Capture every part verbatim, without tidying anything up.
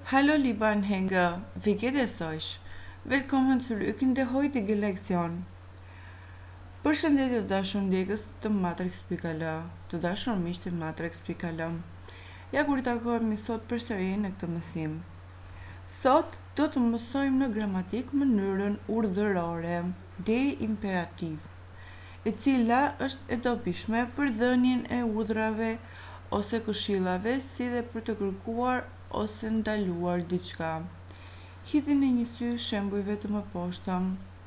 Hallo liebe Anhänger, wie geht es euch? Willkommen zurück in der heutigen Lektion. Përshëndetje të dashur ndjekës të Matrix.al, të dashur miq të Matrix.al. Ja kur i takohemi sot përsëri në këtë mësim. Sot do të mësojmë në gramatik mënyrën urdhërore, deri imperativ, e cila është e dobishme për dhënien e urdhrave ose këshillave, si dhe për të kërkuar ose ndaluar diçka. Hidhni një sy shembujve të mëposhtë.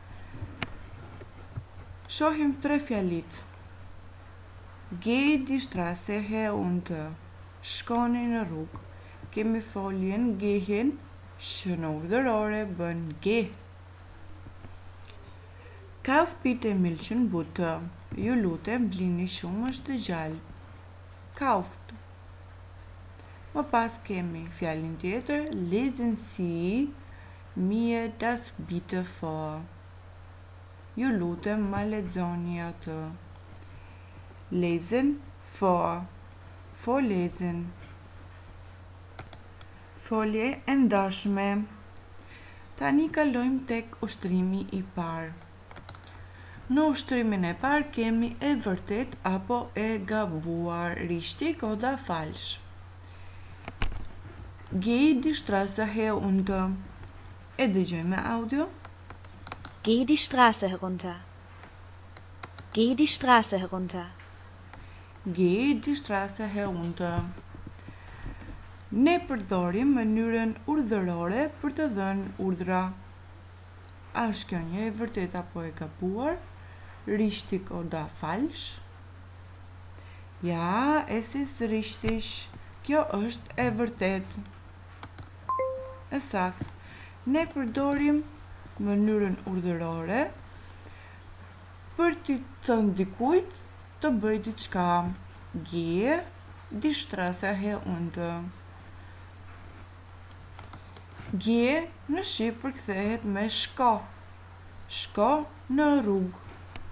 Shohim tre fjalit. Gej di shtrase he untë. Shkoni në rrugë. Kemi foljen gehen, që në urdhërore bën ge. Kauf bitte Milchen butë. Ju lutem blini shumë, është e gjallë. Kauft. Më pas kemi fjalin tjetër, lesen Sie mir das bitte vor. Ju lutem ma lexoni atë. Lesen, vor, vorlesen. Folje e ndashme. Tani kalojmë tek ushtrimi i parë. Në ushtrimin e parë kemi e vërtet apo e gabuar, richtig oder falsch. Geh die Straße herunter. E dëgjojmë me audio. Geh die Straße herunter. Geh die Straße herunter. Geh die Straße herunter. Ne përdorim mënyrën urdhërore për të dhënë urdhra. A është kjo një e vërtet apo e gabuar? Richtig oder falsch? Ja, es ist richtig. Kjo është e vërtet. E sakt. Ne përdorim mënyrën urdhërore për t'i thënë dikujt të bëj diçka. Gje di shtrasa he undë. Gje në shqip përkthehet me shko. Shko në rrugë.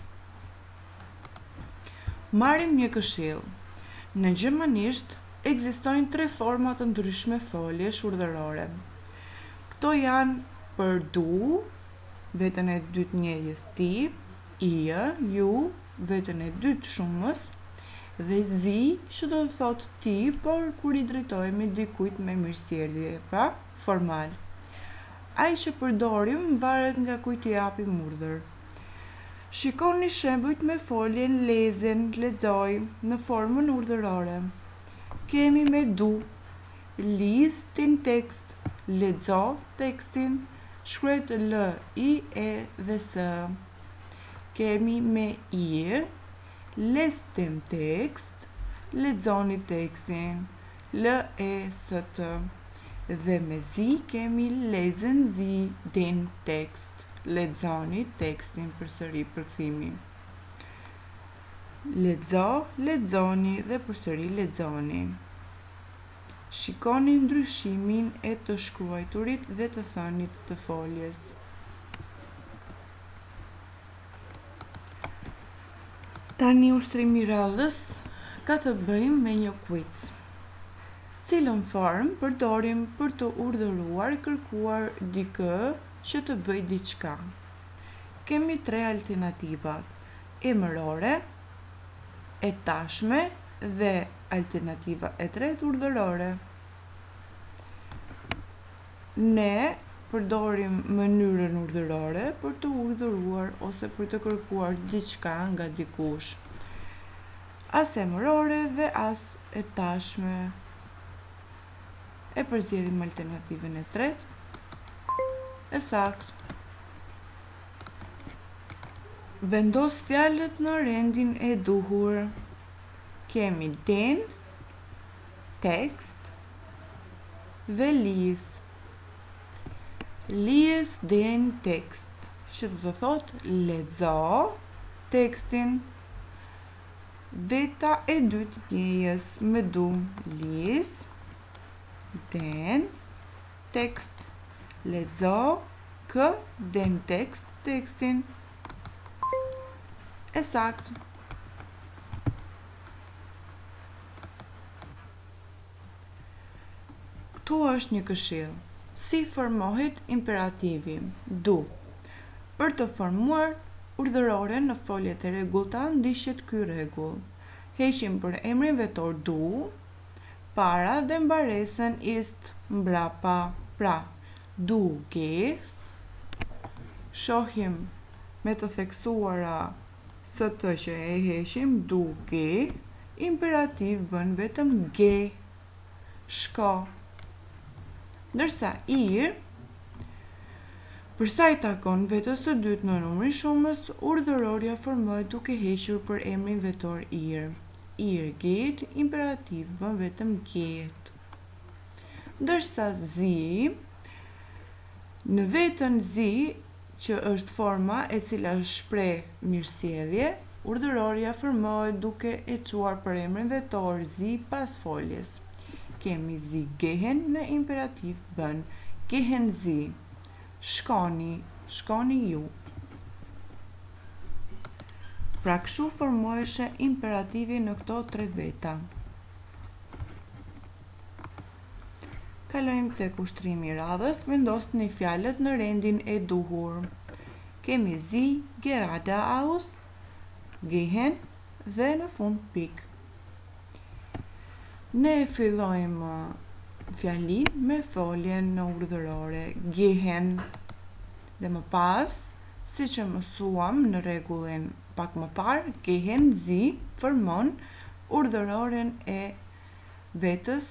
Marrim një këshill. Në gjermanisht ekzistojnë tre forma të ndryshme foljesh urdhërore. Këto janë për du, veten e dytë njeriës ti, ie, ju, veten e dytë shumës, dhe zi, që do të thotë ti, por kur i drejtohemi dikujt me mirësjellje, pra formal. Ai që përdorim varet nga kujt i japim urdhër. Shikoni shembujt me foljen lesen, lexoj, në formën urdhërore. Kemi me du, lies den text, lexo tekstin, shkruajt l, i, e dhe s. Kemi me ir, les den text, lexoni tekstin, l, e, s, t. Dhe me zi kemi lesen zi den text, lexoni tekstin përsëri përkthimi. Lexo, lexoni dhe përsëri lexoni. Shikoni ndryshimin e të shkruajturit dhe të thënit të foljes. Tani ushtrimi i radhës ka të bëjmë me një quiz. Cilën formë përdorim për të urdhëruar, kërkuar dikë që të bëj diçka? Kemi tre alternativat: emërore, e tashme dhe alternativa e tretë urdhërore. Ne përdorim mënyrën urdhërore për të urdhëruar ose për të kërkuar diçka nga dikush. As emërore dhe as e tashme. E përzgjedhim alternativën e tretë. E saktë. Vendos fjalët në rendin e duhur. Kemi den, tekst dhe lies. Lies den tekst, që do të thotë lexo tekstin. Veta e dytë njeriës me du, lies den tekst, lexo k den tekst, tekstin. E saktë. Këtu është një këshill. Si formohet imperativi? Du. Për të formuar urdhërore në foljet e rregullta ndiqet ky rregull. Heqim për emrin vetor du, para dhe mbaresën ist mbrapa. Pra, du gehst. Shohim me të theksuara së të që e heqim, du ge, imperativ bën vetëm ge, shko. Ndërsa ir, përsa i takon vetës së dytë në numrin shumës, urdhërorja formohet duke hequr për emrin vetor ir. Ir get, imperativ bën vetëm get. Ndërsa zi, në vetën zi, që është forma e cila shpreh mirësjellje, urdhërorja formohet duke e çuar për emrin vetor zi pas foljes. Kemi zi gehen në imperativ bën gehen zi. Shkoni, shkoni ju. Pra kështu formoheshe imperativi në këto tre veta. Kalojmë tek ushtrimi i radhës, vendosni fjalët në rendin e duhur. Kemi zi, gerade aus, gehen dhe në fund pik. Ne fillojmë fjalin me foljen në urdhërore gehen dhe më pas, si që mësuam në rregullin pak më parë, gehen zi formon urdhëroren e vetës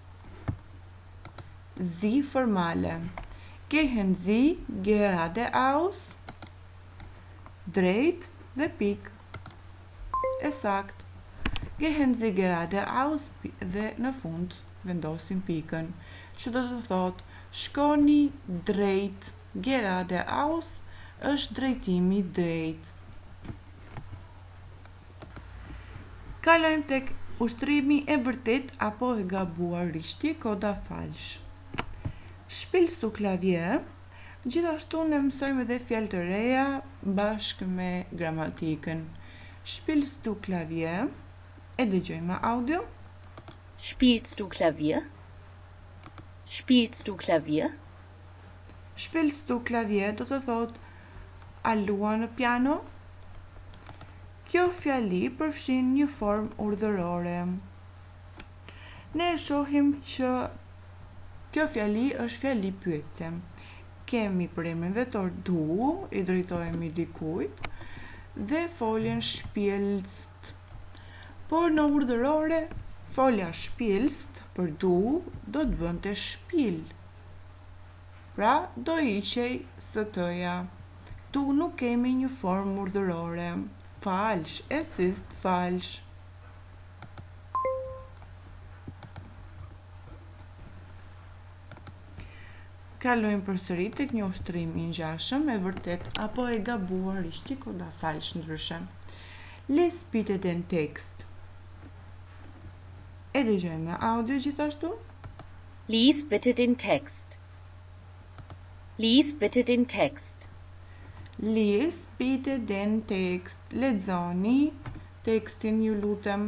zi formale. Gehen zi, gerade aus, drejt dhe pik. E sakt. Gehen zi gerade aus dhe në fund vendosim pikën, që do të thot shkoni drejt. Gerade aus është drejtimi drejt. Kalojmë tek ushtrimi e vërtet apo e gabuar rishti koda falsh. Shpilstu klavje, gjithashtu ne mësojmë edhe fjalë të reja bashkë me gramatikën. Shpilstu klavje, e dëgjojmë audio. Spielst du Klavier? Spielst du Klavier? Spielst du Klavier do të thot a luan në piano? Kjo fjali përfshin një formë urdhërore. Ne shohim që kjo fjali është fjali pyetje. Kemi për emrin vetor du, i drejtohemi dikujt, dhe foljen spielst. Por në urdhërore, folja spielst për du do të bënte shpil. Pra, do hiqej së tëja. Tu nuk kemi një formë urdhërore. Falsh, es ist falsh. Kalojmë përsëri tek një ushtrim i ngjashëm, e vërtet apo e gabuar ishti koda falsh ndryshe. Les bitte den Text. E dëgjojmë me audio gjithashtu. Lies bitte den Text. Lies bitte den Text. Lies bitte den Text. Lexoni tekstin, ju lutem.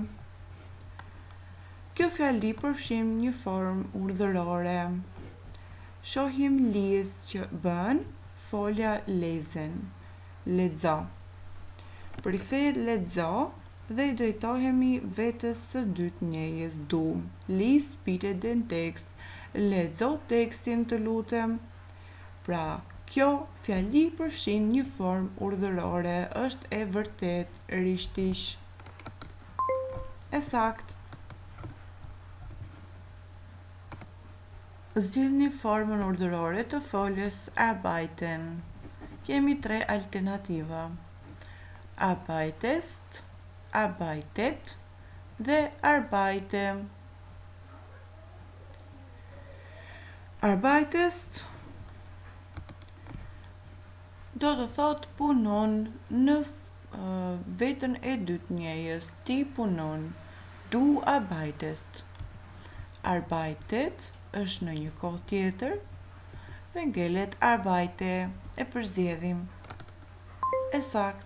Kjo fjali përfshin një formë urdhërore. Shohim lies që bën folja lesen. Lexo. Përkthehet lexo dhe i drejtohemi vetës së dytë njëjes du. Lies bitte den Text. Lexo tekstin, të lutem. Pra, kjo fjali përfshin një formë urdhërore, është e vërtet, rishtish. E sakt. Zgjidhni formën urdhërore të foljes arbeiten. Kemi tre alternativa. Arbeitest, arbeitet dhe arbeite. Arbeitest do të thot punon në uh, vetën e dytë njëjës. Ti punon. Du arbeitest. Arbeitet është në një kohë tjetër dhe ngelet arbeite, e përzjedhim. E sakt.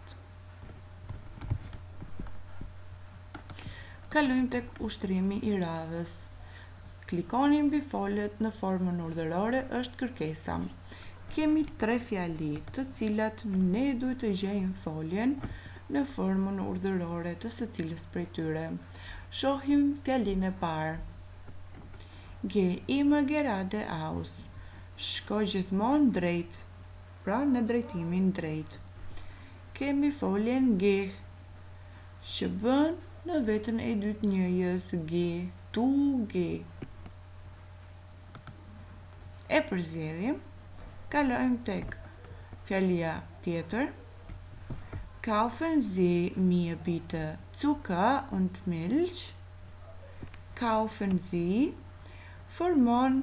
Kalojmë tek ushtrimi i radhës. Klikoni mbi foljet në formën urdhërore është kërkesa. Kemi tre fjali të cilat ne duhet të gjejmë foljen në formën urdhërore të së cilës prej tyre. Shohim fjalinë e parë. Ge ima gerade aus. Shko gjithmonë drejt, pra në drejtimin drejt. Kemi foljen ge, që bën në vetën e dytë njëjës, ge, tu, ge. E përzjedhim, kalojmë tek fjalia tjetër. Kaufen Sie mir bitte Zucker und Milch. Kaufen Sie formon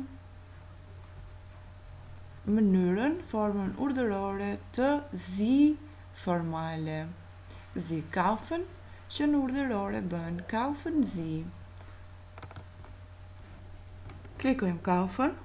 mënyrën, formën urdhërore të zi formale. Sie kaufen, që në urdhërore bën kaufen Sie. Klikojmë kaufen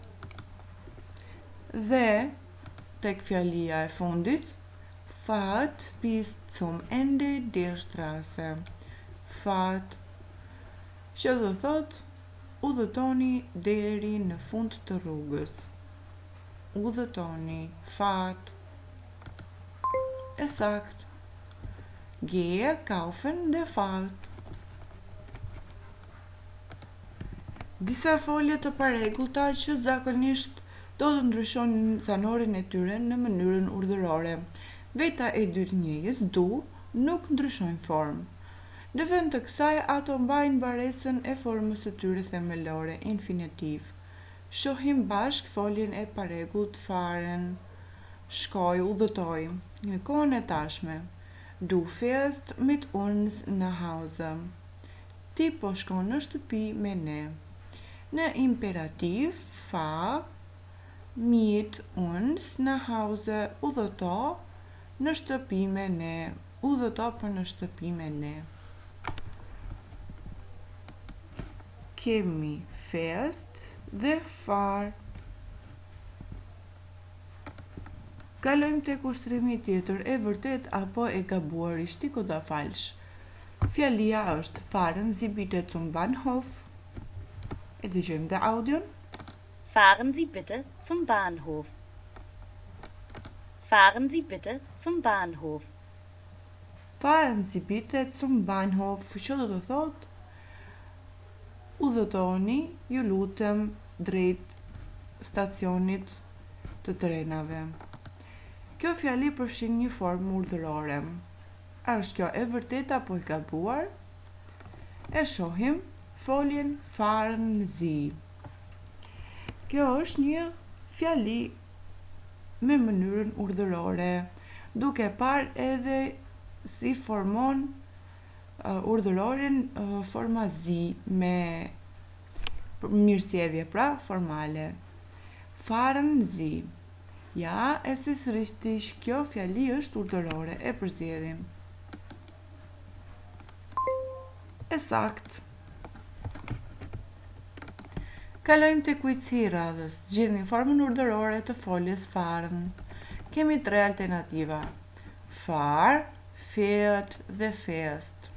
dhe tek fjalia e fundit, Fahrt bis zum Ende der Straße. Fahrt, që do thot udhëtoni deri në fund të rrugës. Udhëtoni, fahrt. E sakt. Gehe kaufen der Fahrt. Disa folje të paregullta që zakonisht do të ndryshojnë zanorin e tyre në mënyrën urdhërore. Veta e dytë njëjës, du, nuk ndryshojnë formë. Në vend të kësaj, ato mbajnë baresën e formës së tyre themelore, infinitiv. Shohim bashk foljen e paregullt faren. Shkoj, udhëtoj. Në kohën e tashme. Du fährst mit uns nach Hause. Ti po shkon në shtëpi me ne. Në imperativ, fahr mit uns nach Hause, udhëto në shtëpi me ne. Udhëto për në shtëpi me ne. Kemi fest dhe far. Kalojmë tek ushtrimi tjetër, e vërtet apo e gabuar, richtig oder falsch. Fjalia është fahren Sie bitte zum Bahnhof. E dëgjojmë dhe audion. Fahren Sie bitte zum Bahnhof. Fahren Sie bitte zum Bahnhof. Fahren Sie bitte zum Bahnhof, që do të thotë udhëtoni, ju lutem, drejt stacionit të trenave. Kjo fjali përfshin një formë urdhërore. A është kjo e vërtet apo e gabuar? E shohim foljen fahren Sie. Kjo është një fjali me mënyrën urdhërore, duke parë edhe si formon uh, urdhëroren uh, forma zi me mirësjedhje, pra formale. Fahren Sie. Ja, es ist richtig, kjo fjali është urdhërore, e përzjedhim. E sakt. Kalojmë te kujtësi i radhës. Zgjidhni formën urdhërore të foljes fahren. Kemi tre alternativa. Fahr, fährt dhe fährst.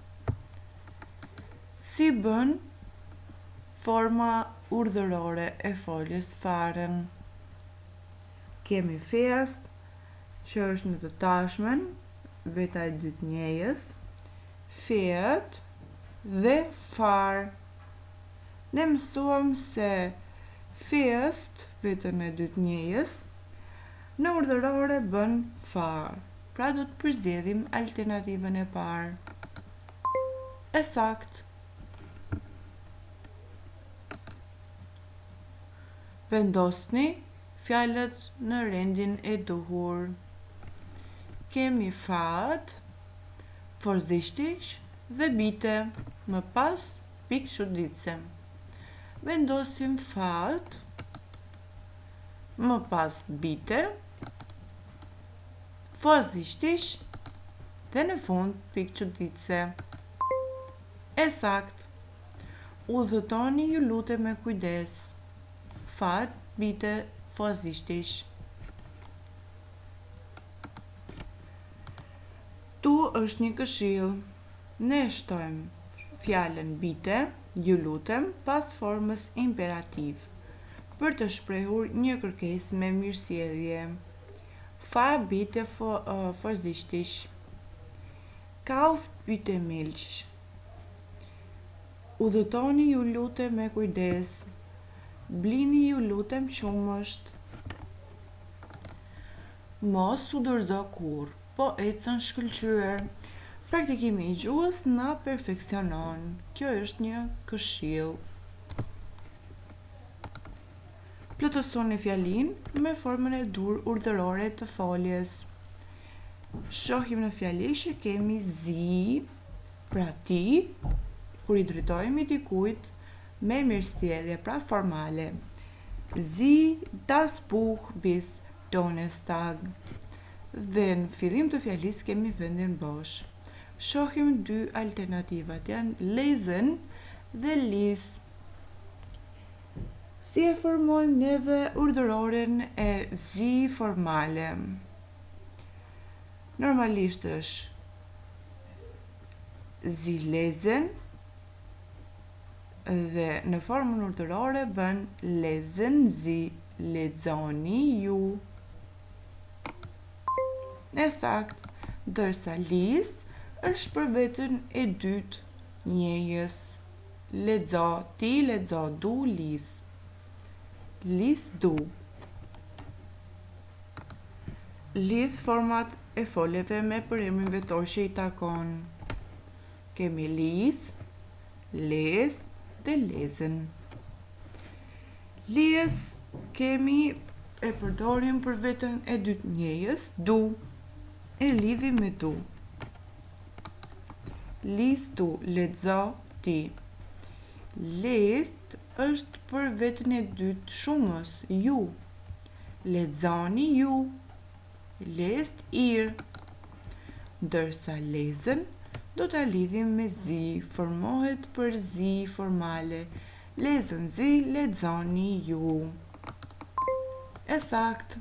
Si bën forma urdhërore e foljes fahren? Kemi fährst, që është në të tashmen, veta e dytë njëjës, fährt dhe fahr. Ne mësuam se fährst, vetën e dytë njëjës, në urdhërore bën fahr. Pra do të përzjedhim alternativën e parë. E sakt. Vendosni fjalët në rendin e duhur. Kemi fat, vorsichtig dhe bitte, më pas pikë çuditëse. Vendosim fat, më pas bitte, vorsichtig dhe në fund pikë çuditëse. E sakt. Udhëtoni, ju lutem, me kujdes. Fat, bitte, vorsichtig. Tu është një këshill. Ne shtojmë fjalën bite, ju lutem, pas formës imperativ, për të shprehur një kërkesë me mirësjellje. Fa bitte vorsichtig. Kauf bitte Milch. Udhëtoni ju lutem me kujdes. Blini ju lutem qumësht. Mos u dorëzo kurrë, po ecën shkëlqyer. Praktikimi i gjuhës na perfeksionon. Kjo është një këshill. Plotësoni fjalinë me formën e dur urdhërore të foljes. Shohim në fjali që kemi zi, pra ti, kur i drejtohemi dikujt me mirësjellje, pra formale. Zi, das Buch bis Donnerstag. Dhe në fillim të fjalis kemi vendin bosh. Shohim dy alternativat, janë lesen dhe lis. Si e formojmë neve urdhëroren e zi formale? Normalisht është zi lesen dhe në formën urdhërore bën lesen zi, lexoni ju. E sakt, dërsa lis është për vetën e dytë njejës. Lexo, ti, lexo, du, lis. Lis, du. Lidh format e foljeve me përimrin vetor që i takon. Kemi lis, les dhe lesen. Lies kemi e përdorim për vetën e dytë njejës, du. E lidhim me du. Lis, du, lexo, ti. Les është për vetën e dytë shumës, ju. Lexoni ju. Lest, ir. Ndërsa lesen do ta lidhim me zi, formohet për zi formale. Lesen zi, lexoni ju. E sakt.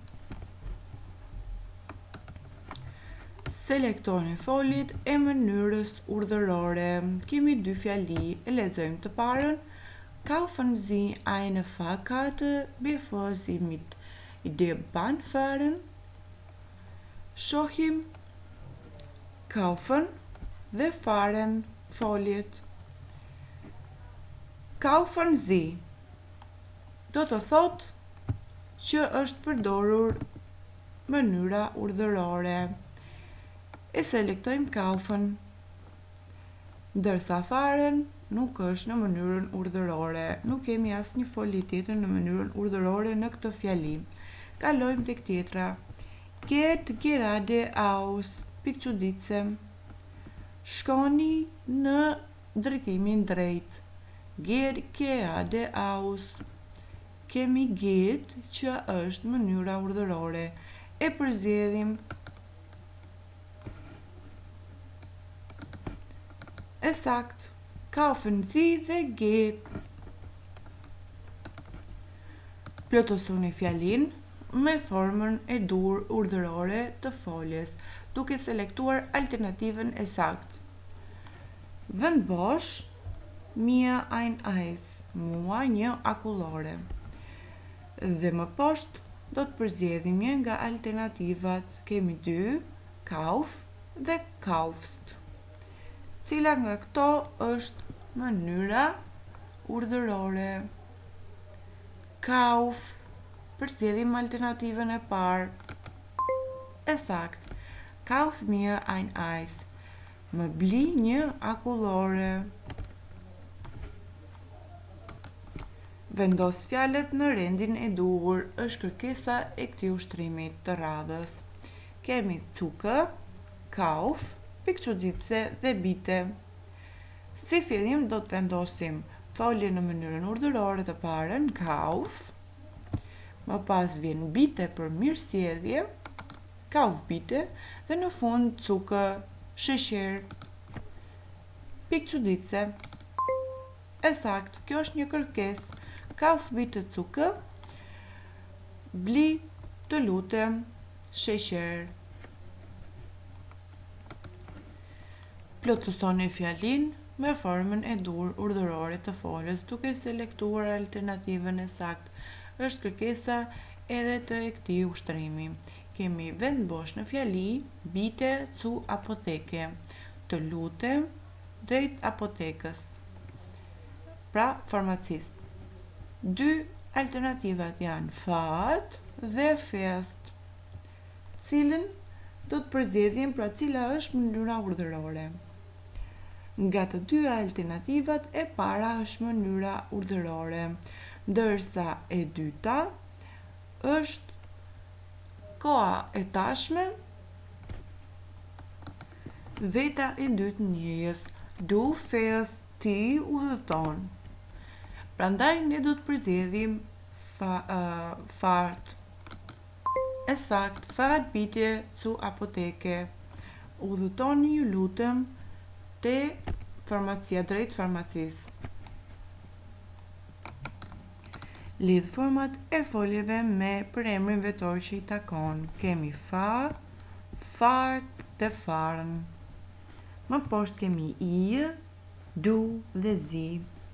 Selektoni folit e mënyrës urdhërore. Kemi dy fjali, e lexojmë të parën. Kaufen Sie eine Fahrkarte, bevor Sie mit der Bahn fahren? Shohim kaufen dhe fahren foljet. Kaufen Sie do të thotë që është përdorur mënyra urdhërore. E selektojmë kaufen, ndërsa fahren nuk është në mënyrën urdhërore. Nuk kemi asë një folje tjetër në mënyrën urdhërore në këtë fjali. Kalojmë tek tjetra. Geht geradeaus, pikë çuditse. Shkoni në drejtimin drejt. Geht geradeaus. Kemi get që është mënyra urdhërore. E përzjedhim. E sakt. Kaufen Sie dhe get. Plotësoni fjalin me formën e dur urdhërore të foljes, duke selektuar alternativën e saktë. Vend bosh, mir ein Eis, mua një akullore. Dhe më poshtë do të përzgjedhim një nga alternativat. Kemi dy, kauf dhe kaufst. Cila nga këto është mënyra urdhërore? Kauf. Përzgjedhim alternativën e parë. E sakt. Kauf mir ein Eis. Më bli një akullore. Vendos fjalët në rendin e duhur, është kërkesa e këtij ushtrimit të radhës. Kemi cukë, kauf, pikë çuditse dhe bite. Si fillim do të vendosim folje në mënyrën urdhërore të parën, kauf, më pas vjen bite për mirësjellje, kauf bite, dhe në fund cukë, sheqer, pikë çuditse. E sakt, kjo është një kërkesë. Kauf bitte cukë, bli të lutem sheqer. Plotësoni fjalin me formën e dur urdhërore të folës duke selektuar alternativën e saktë. Është kërkesa edhe të e këtij ushtrimi. Kemi vend bosh në fjali, bite cu apoteke, të lutem drejt apotekës, pra farmacist. Dy alternativat janë fat dhe fest, cilën do të përzgjedhjem pra cila është mënyra urdhërore. Nga të dy alternativat, e para është mënyra urdhërore, ndërsa e dyta është koha e tashme, veta e dytë njëjës, du fest, ti udhëton. Prandaj ne do të përzgjedhim fa, uh, fart e sakt, fat bitje cu apoteke, udhëtoni ju lutem te farmacia, drejt farmacis. Lidh format e foljeve me përemrin vetor që i takon. Kemi fa, fart dhe farën. Më poshtë kemi i, du dhe zi.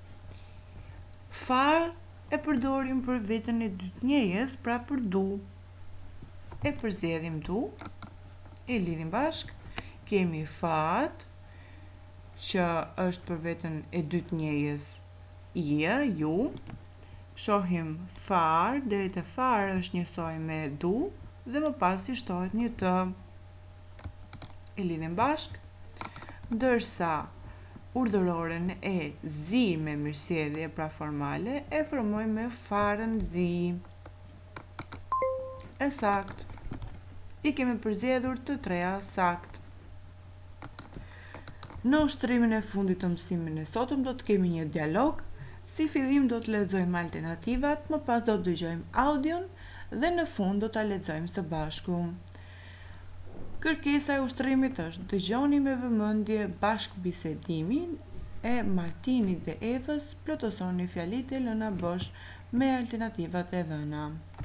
Far e përdorim për vetën e dytë njëjës, pra për du. E përzgjedhim du, e lidhim bashk. Kemi fat, që është për vetën e dytë njëjës, i, ju. Shohim far, deri te far është njësoj me du, dhe më pas i shtohet një të. E lidhim bashk. Ndërsa urdhëroren e zi me mirësjellje, pra formale, e formojmë me farën zi. E sakt. I kemi përzgjedhur të treja sakt. Në ushtrimin e fundit të mësimit të sotëm do të kemi një dialog. Si fillim do të lexojmë alternativat, më pas do të dëgjojmë audion dhe në fund do ta lexojmë së bashku. Kërkesa e ushtrimit është: dëgjoni me vëmendje bashkëbisedimin e Martinit dhe Evës, plotësoni fjalitë e lëna bosh me alternativat e dhëna.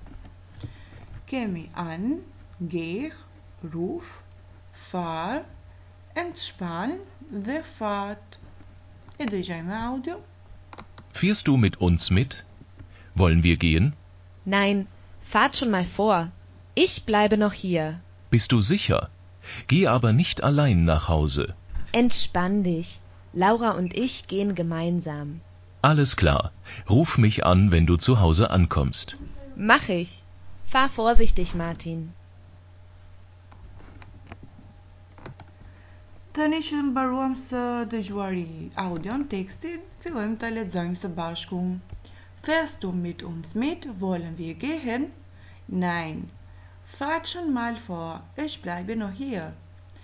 Kemi an, geh, ruf, far, entspann dhe fat. E dëgjojmë audio. Fährst du mit uns mit? Wollen wir gehen? Nein, fahrt schon mal vor. Ich bleibe noch hier. Bist du sicher? Geh aber nicht allein nach Hause. Entspann dich. Laura und ich gehen gemeinsam. Alles klar. Ruf mich an, wenn du zu Hause ankommst. Mach ich. Fahr vorsichtig, Martin. Tani që mbaruam së dëgjuari audion, tekstin, fillojmë të lexojmë së bashku. Fährst du mit uns mit? Wollen wir gehen? Nein. Fahrt schon mal vor. Ich bleibe noch hier.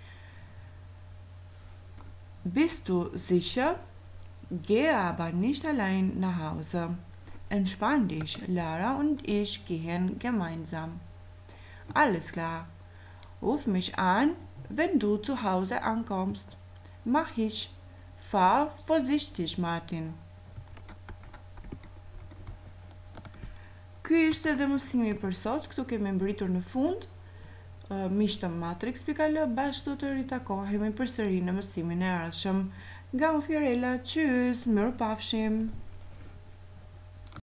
Bist du sicher? Gehe aber nicht allein nach Hause. Entspann dich. Lara und ich gehen gemeinsam. Alles klar. Ruf mich an, wenn du zu Hause ankommst. Mach ich. Fahr vorsichtig, Martin. Ky ishte edhe mësimi për sot, këtu kemi mbritur në fund. Miq të Matrix.al, bashkë do të ritakohemi përsëri në mësimin e ardhshëm. Nga unë Fiorela, qysh, mirupafshim.